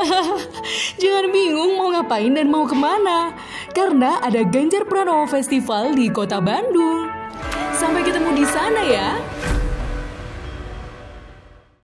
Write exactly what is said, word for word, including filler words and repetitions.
Jangan bingung mau ngapain dan mau kemana, karena ada Ganjar Pranowo Festival di Kota Bandung. Sampai ketemu di sana ya.